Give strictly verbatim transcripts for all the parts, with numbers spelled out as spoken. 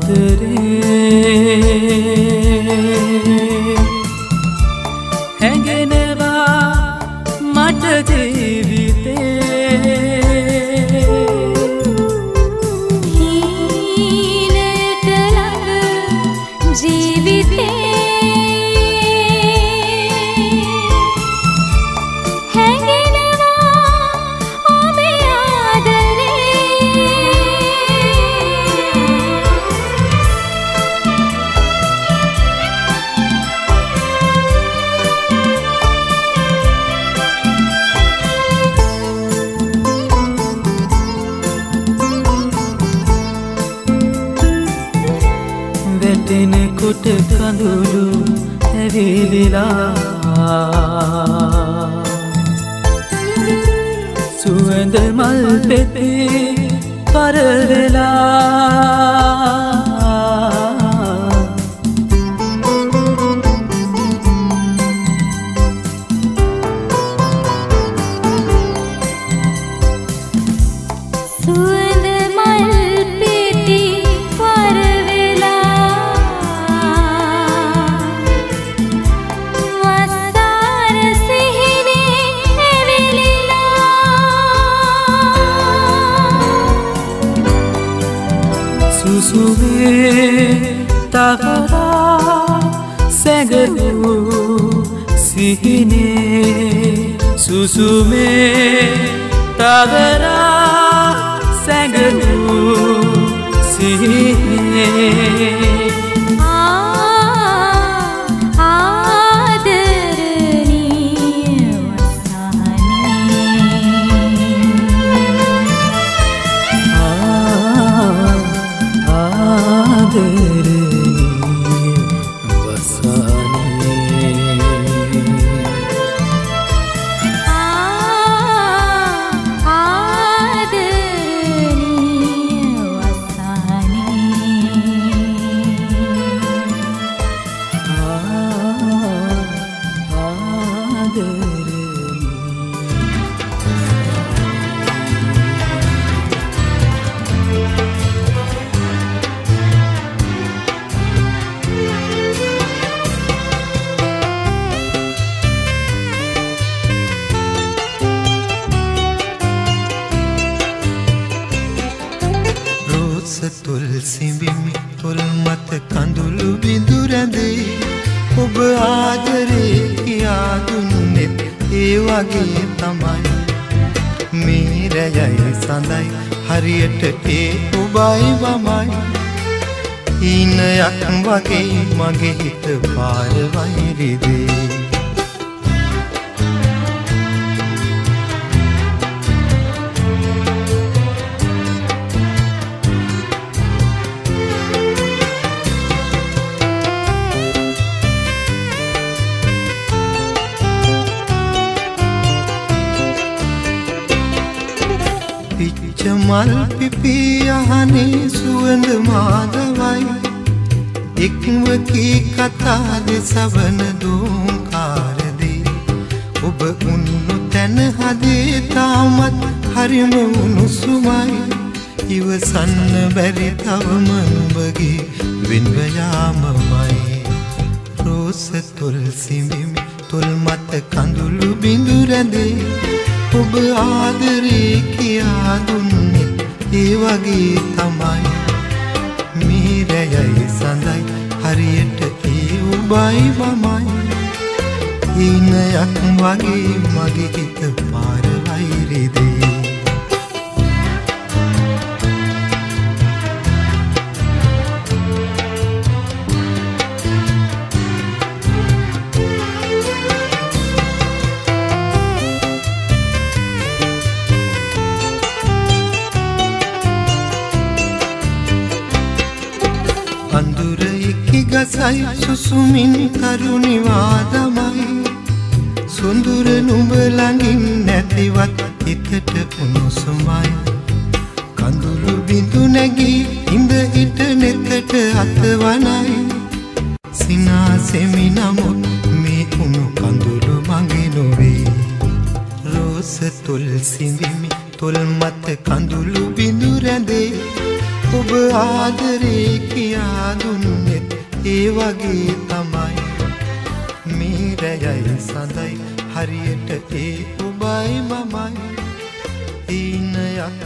වැටෙනකොට කඳුළු ඇවිලිලා සුවඳ මල් පෙතේ පරවෙලා සුසුමේ තවරා සැඟවූ සිහිනේ සුසුමේ තවරා සැඟවූ සිහිනේ තුල්සිඹිමි තොල් මත කඳුළු බිඳු රැඳේ ඔබ ආදරේ කියා දුන්නෙත් ඒ වගේ තමයි මේ රැයයි සඳයි හරියට ඒ ඔබයි මමයි ඊනයක් වගේ මගේ හිත පාර වෛරිදේ මල් පිපි යහනේ සුවඳ මාදවයි එක්වකී කතා දෙසවන දෝංකාරදී ඔබ උන්නු තැන හදේ තාමත් හරිම උණුසුමයි ඉවසන්න බැරි තවම නුඹගේ වෙන්ව යාමමයි රෝස තොල් සිඹිමි තොල් මත කඳුළු බිඳු රැඳේ ඔබ ආදරේ කියා දුන්නේ ඒ වගේ තමයි මේ රැයයි සඳයි හරියට ඒ ඔබයි මමයි ඊනයක් වගේ මගේ හිත පාර වෛරිදේ අඳුර ඉකි ගසයි සුසුමින් කරුණිවාදමයි සොඳුර නුඹ ළඟින් නැතිවත් හිතට උණුසුමයි කඳුළු බිඳු නැගී ඉඳ හිට නෙතට අතවනයි සිනාසෙමි නමුත් මේ උණු කඳුළු මගේ නොවේ රෝස තොල් සිඹිමි තොල් මත කඳුළු බිඳු රැඳේ ඔබ ආදරේ කියා දුන්නෙත් ඒ වගේ තමයි මේ රැයයි සඳයි හරියට ඒ ඔබයි මමයි ඊනයක්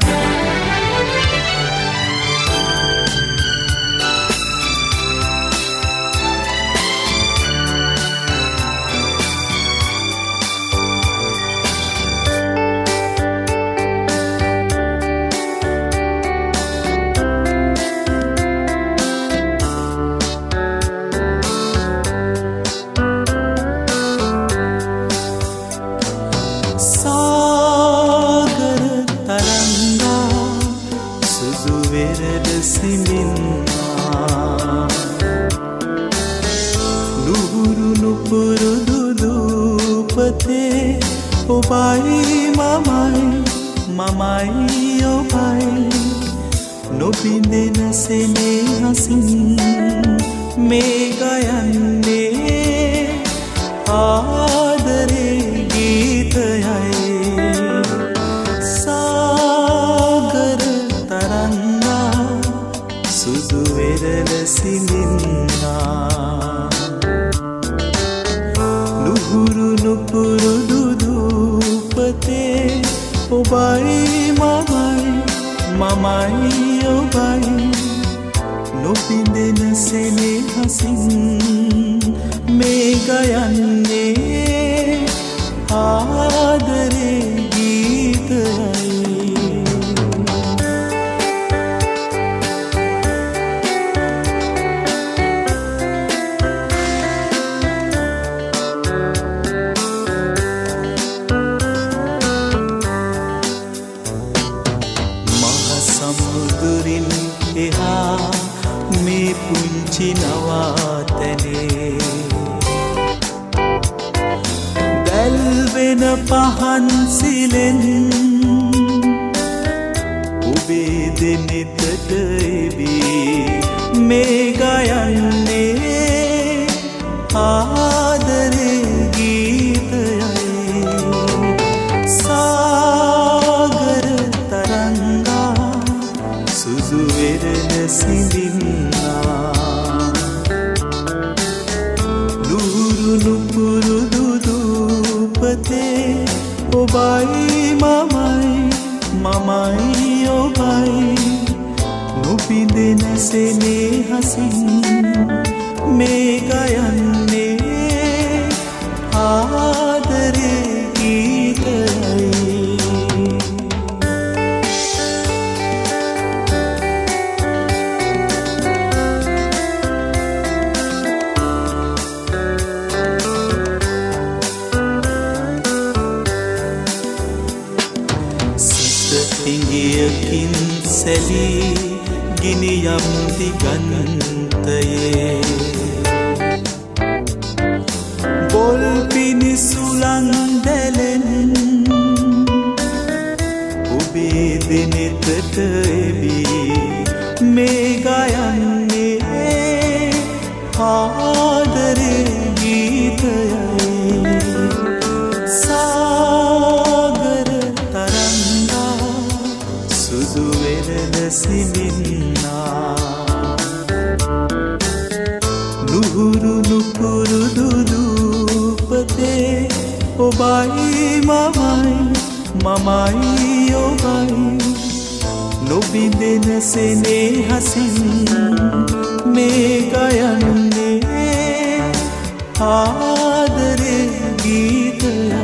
ඔබයි මමයි මමයි ඔබයි නොබිඳෙන සෙනෙහසින් මේ ගයන්නේ ආදරේ ගීතයයි සාගර තරංගා සුදු වෙරළ සිඳින්නා නුහුරු නුපුරුදු ඔබයි මමයි මමයි ඔබයි නොබිඳෙන සෙනෙහසින් මේ ගයන්නේ ආදරේ ගීතයයි පහන් සිලෙන් ඔබේ දෙනෙතට එවී මේ ගයන්නේ ආදරේ ගීතයයි සාගර තරංගා සුදු වෙරළ සිඳින්නා නුහුරු නුපුරුදු දූපතේ ඔබයි මමයි මමයි ඔබයි නොබිඳෙන සෙනෙහසින් මේ ගයන්නේ ආදරේ ගීතයයි ඉංගියකින් සැලී ගිනියම් දිගන්තයේ බොල් පිනිසුලන් දැලෙන් ඔබේ දෙනෙතට එවී මේ ගයන්නේ ආදරේ ගීතයයි සිඳින්නා නුහුරු නුපුරුදු දූපතේ ඔබයි මමයි මමයි ඔබයි නොබිඳෙන සෙනෙහසින් මේ ගයන්නේ ආදරේ ගීතයයි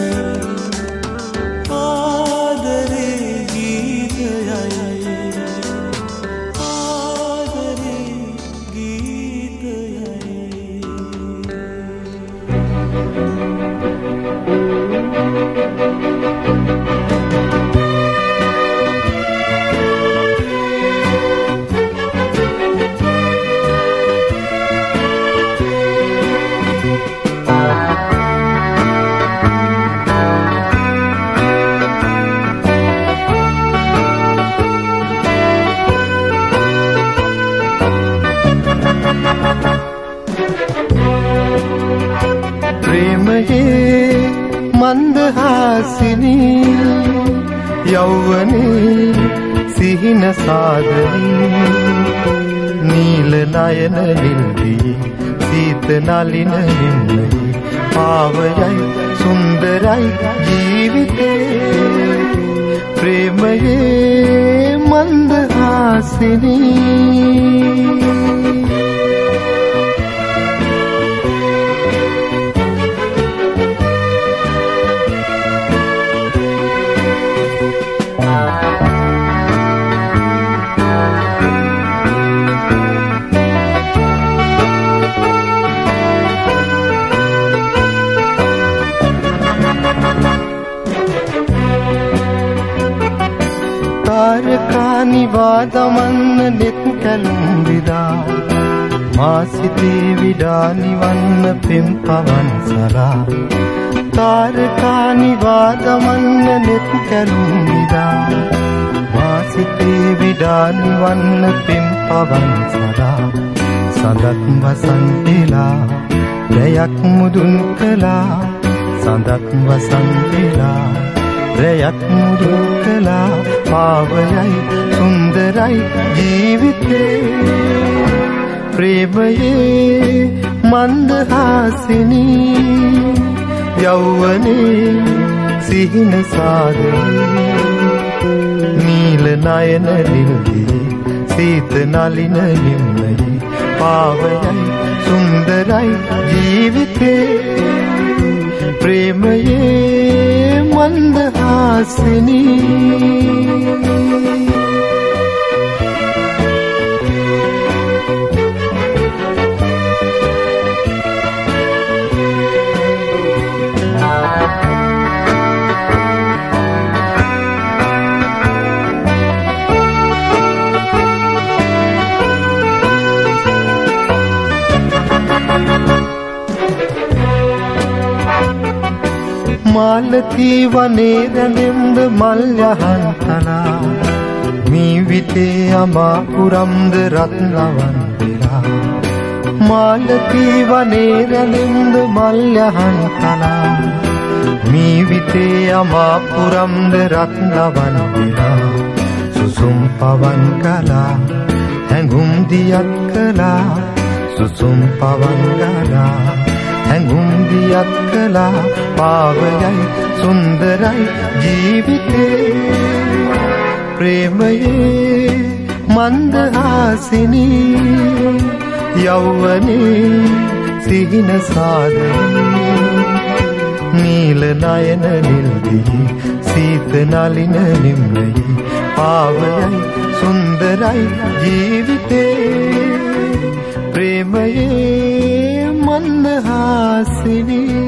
මන්දහාසිනි යෞවනේ සිහින සාදනි නීල නයන නිල්දී සීත නලින නිම්නයි පාවයයි සුන්දරයි ජීවිතේ ප්‍රේමයේ මන්දහාසිනී නිවාදමන්න නෙත් කැලුම් විදා මා සිතේ විඩා නිවන්න පෙම් පවන් සලා තාරකා නිවාදමන්න නෙත් කැලුම් විදා මා සිතේ විඩා නිවන්න පෙම් පවන් සලා සඳක් වසන්තෙලා රැයක් මුදුන් කළා සඳක් වසන්තෙලා රැයක් මුදුන් කළා පාවයයි සුන්දරයි ජීවිතේ ප්‍රේමයේ මන්දහාසිනී යෞවනේ සිහින සාදේ නීල නයන නිල්දී සීත නලින නිම්නයි පාවයයි සුන්දරයි ජීවිතේ ප්‍රේමයේ මන්දහාසිනී මාලතී වනේ රැඳෙම්ද මල් යහන් තනා මීවිතේ අමා පුරම්ද රත්නවන් වෙලා මාලතී වනේ රැඳෙම්ද මල් යහන් තනා මීවිතේ අමා පුරම්ද රත්නවන් වෙලා සුසුම් පවන් කලා හැඟුම් දියක් කලා සුසුම් පවන් කලා හැඟුම් දියක් කලා පාවයයි සුන්දරයි ජීවිතේ ප්‍රේමයේ මන්දහාසිනී යෞවනේ සිහින සාදේ නීල නයන නිල්දී සීත නලින නිම්නයි පාවයයි සුන්දරයි ජීවිතේ ප්‍රේමයේ මන්දහාසිනී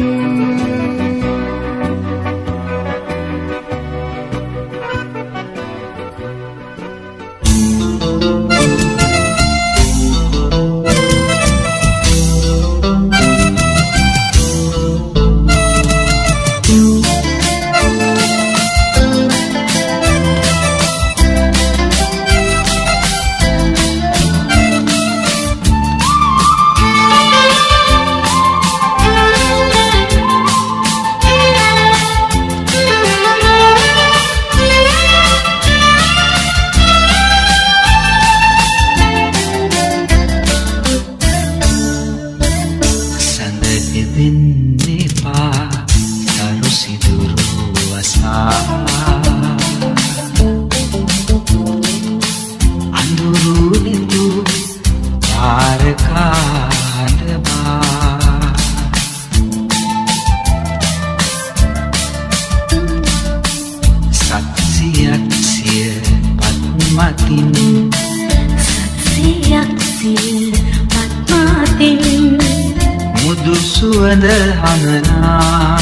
සුවඳ හඟනා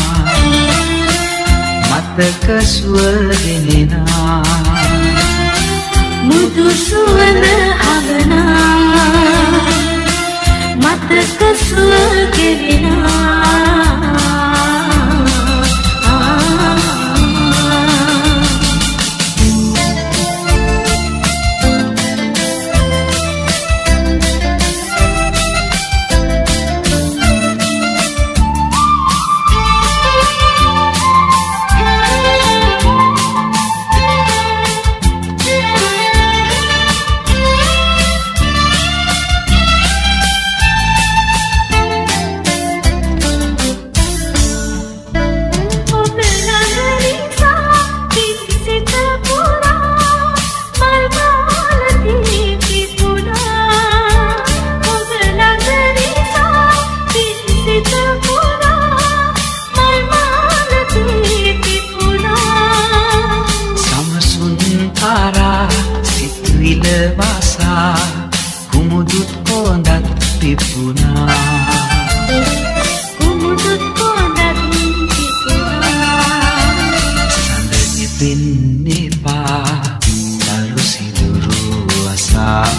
මතක සුවඳෙනා මුදු සුවඳ හඟනා මතක සුවඳෙනා කොඳත් පිපුණා කුමුදුත් කොඳත් පිපුණා සඳනි පින්නේපා දරු සිදුරු අසා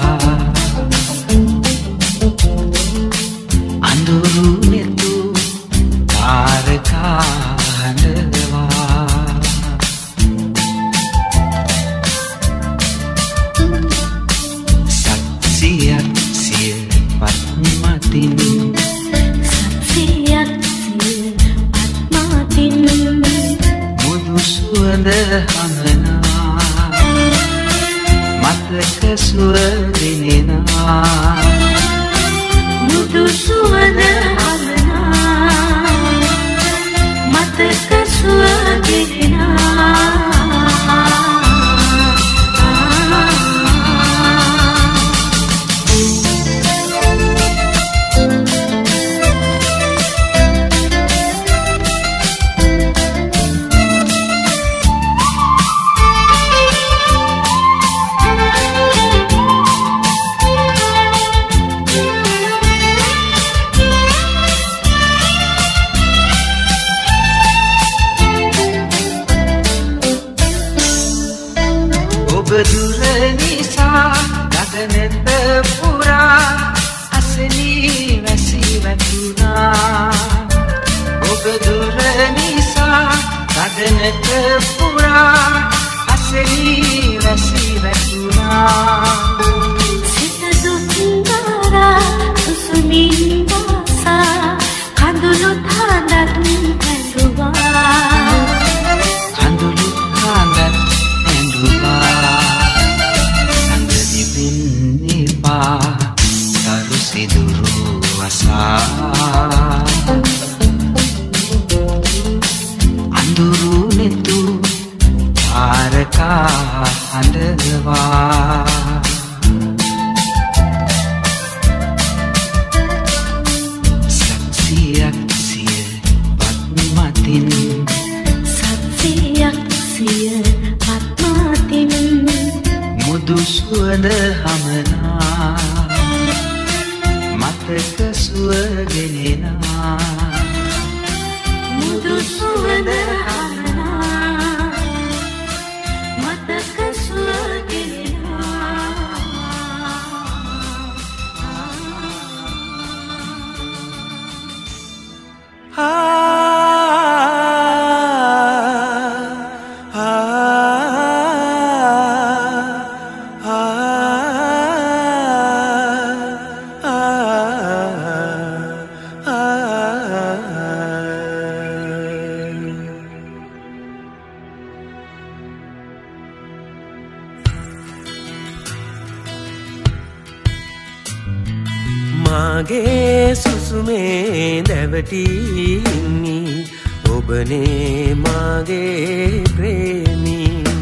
අඳුරු නෙතු තාරකා හඬවා සත්සියක් සිය පත්මතින් සත්සියක් සිය පත්මතින් මුදු සුවඳ හමනා මතක සුව දෙනෙනා මුදු සුවඳ හමනා මතක සුව දෙනෙනා දුර නිසා ගගනෙත පුරා අසනී වැසි වැටුණා ඔබ දුර නිසා ගගනෙත පුරා අසනී වැසි වැටුණා සිත දුක්තරා සුසුමින් වාසා කඳුළු තාඳත් ඇඳුවා කඳුළු තාඳත් දරු සිදුරු අසා අඳුරු නෙතු තාරකා හඬවා සත්සියක් සිය පත්මතින් සත්සියක් සිය පත්මතින් මුදු සුවඳ හමනා මතක සුව ගෙනෙනා මුදු සුවඳ හමනා මතක සුව මාගේ සුසුමේ දැවටී ඉන්නි ඔබනේ මාගේ ප්‍රේමී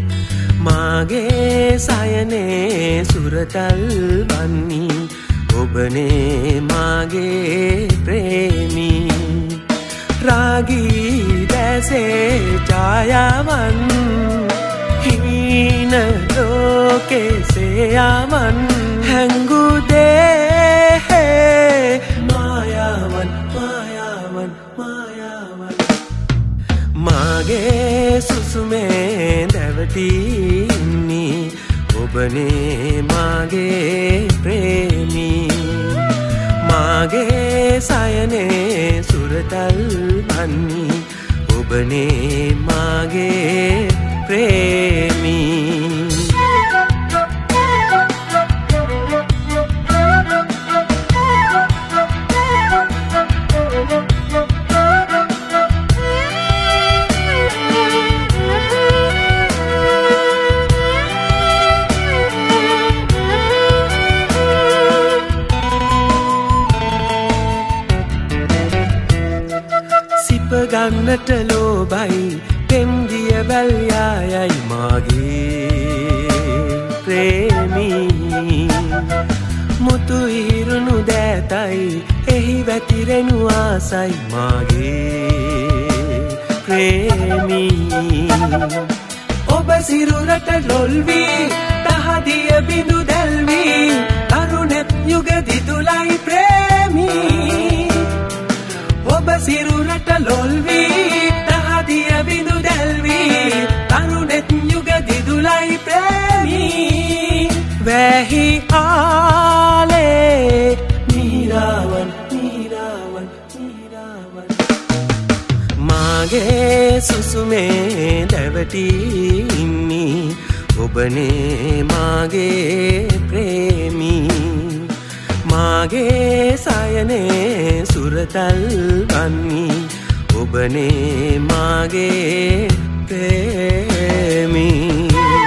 මාගේ සයනේ සුරතල් වන්නි ඔබනේ මාගේ ප්‍රේමී රාගී දැසේ ඡායාවන් හීන ලෝකේ සේයාවන් හැංගුදේ මායාවන් මායාවන් මායාවන් මාගේ සුසුමේ දැවටී ඉන්නි ඔබනේ මාගේ ප්‍රේමී මාගේ සයනේ සුරතල් වන්නි ඔබනේ මාගේ ප්‍රේමී ගන්නට ලෝබයි පෙම්දිය බැල්යායයි මාගේ ප්‍රේමී මුතු ඉරුණු දෑතයි එහි වැතිරෙනු ආසයි මාගේ ප්‍රේමී ඔබ සිරුරට ලොල් වී තහදිය බිඳු දැල්වී තරුණෙත් යුග දිදුලයි ප්‍රේමී ඔබ සිරුරට ලොල් වී දහදිය බිඳු දැල්වී තරුණෙත් යුග දිදුලයි ප්‍රේමී වැහි ආලේ මීරාවන් මීරාවන් මීරාවන් මාගේ සුසුමේ දැවටි ඉන්නි ඔබනේ මාගේ ප්‍රේමී මාගේ සයනේ සුරතල් වන්නි ඔබනේ මාගේ ප්‍රේමී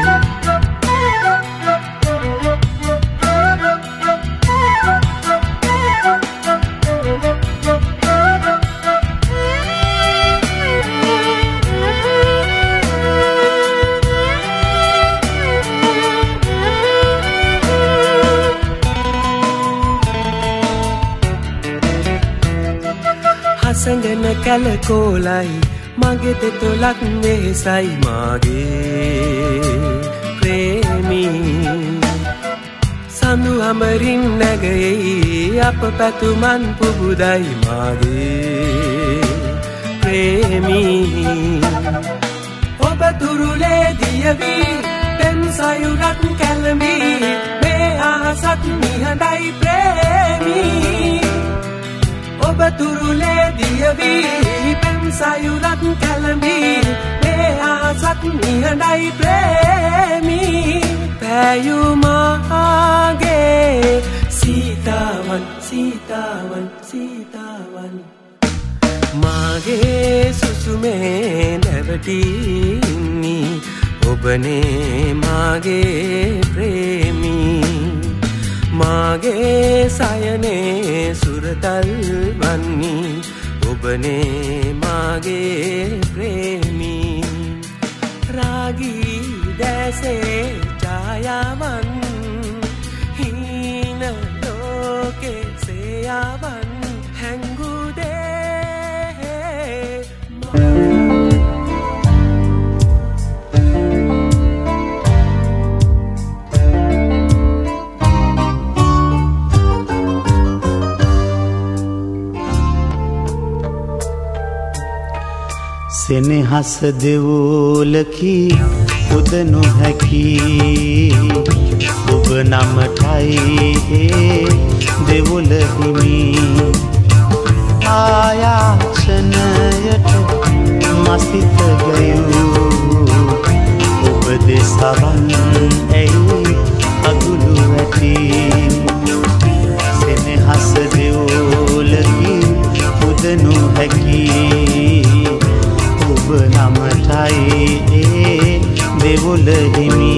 සංගන කලකෝලයි මගේ දෙතොලක් වෙසයි මාගේ ප්‍රේමී සඳු අමරින් නැගෙයි අප පැතුමන් පුබුදයි මාගේ ප්‍රේමී ඔබ තුරුලේ දියවී පෙම් සයුරක් කැළඹී මේ අහසත් නිහඬයි ප්‍රේමී ඔබ තුරුලේ දියවී පෙම් සයුරක් කැළඹී මේ අහසත් නිහඬයි ප්‍රේමී පැයුමාගේ සීතාවන් සීතාවන් සීතාවන් මාගේ සුසුමේ නැවටි ඉන්නි ඔබනේ මාගේ ප්‍රේමී මාගේ සයනේ සුරතල් වන්නි ඔබනේ මාගේ ප්‍රේමී රාගී දැසේ ඡායාවන් හීන ලෝකේ සේයාවන් හැංගුදේ සෙනෙහස දෙවෝලකි උද නොහැකි ඔබ නමටයි ඒ දෙවොල හිමි ආයාචනයට මසිත ගයූ ඔබ දෙසවන් ඇයි අගුළු ඇති සෙනෙහස දෙවෝලකි උද නොහැකි ඔබ නමටයි ඒ දෙවොල හිමි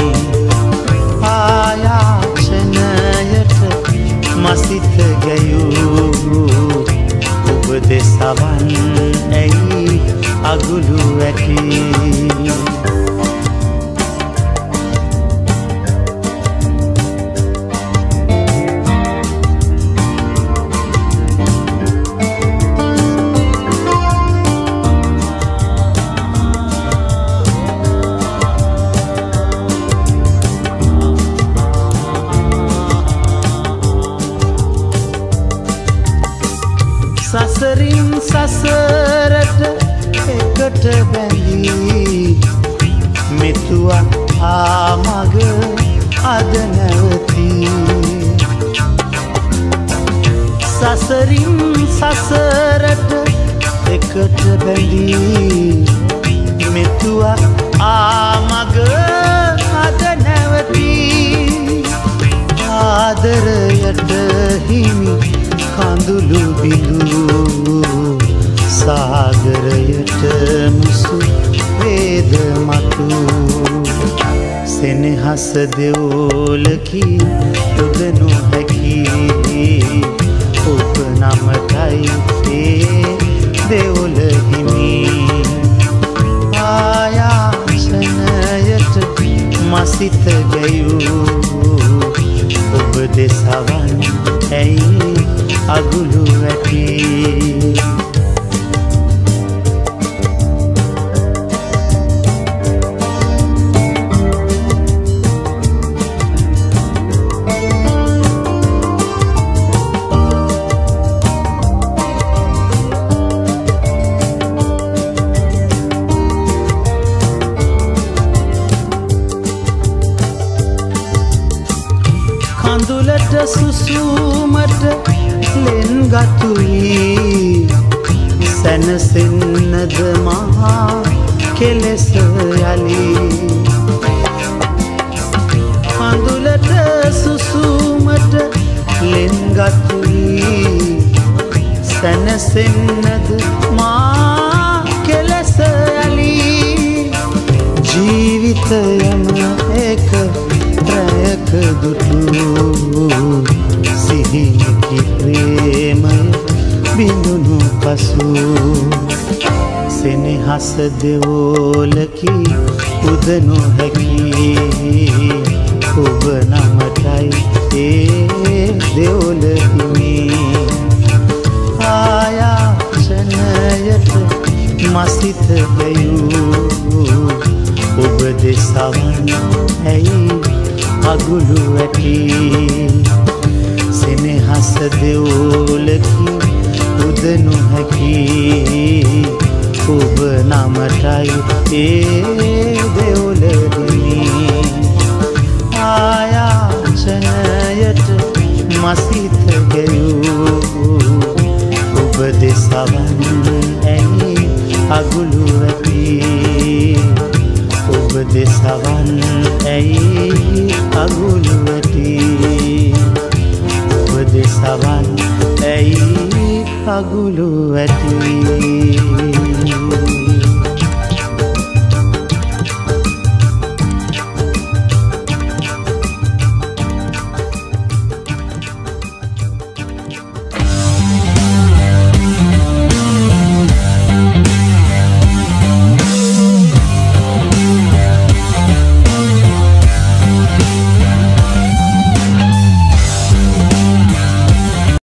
ආයාචනයට මසිත ගැයූ ඔබ දෙසවන් ඇයි අගුළු ඇති සසරින් සසරට එකට බැඳී මෙතුවක් ආමග අද නැවති සසරින් සසරට එකට බැඳී මෙතුවක් ආමග අද නැවති ආදරයට හිමි කඳුළු බිඳු සාගරයට මුසු වේද මතු සෙනෙහස දෙවෝලකි උද නොහැකි ඔබ නමටයි ඒ දෙවොල හිමි ආයාචනයට මසිත ගැයූ ඔබ දෙසවන් ඇයි අගුළු ඇති සුසුමට ලෙන් ගතුයි සැනසෙන්නද මහා කෙලෙස යලි හඳුලට සුසුමට ලෙන් ගතුයි සැනසෙන්නද මා කෙලෙස යලි ජීවිතයම එක ප්‍රයක දුටු සිහිනකි ප්‍රේමය බිඳුණු පසු සෙනෙහස දෙවෝලකි උද නොහැකි ඔබ නමටයි ඒ දෙවොල හිමි ආයාචනයට මසිත ගයූ ඔබ දෙසවන් ඇයි අගුළු ඇති සෙනෙහස දෙවෝලකි උද නොහැකි ඔබ නමටයි ඒ දෙවොල හිමි ආයාචනයට මසිත ගයූ ඔබ දෙසවන් ඇයි අගුළු ඇති ඔබ දෙසවන් ඇයි අගුළු ඇති ඔබ දෙසවන් ඇයි අගුළු ඇති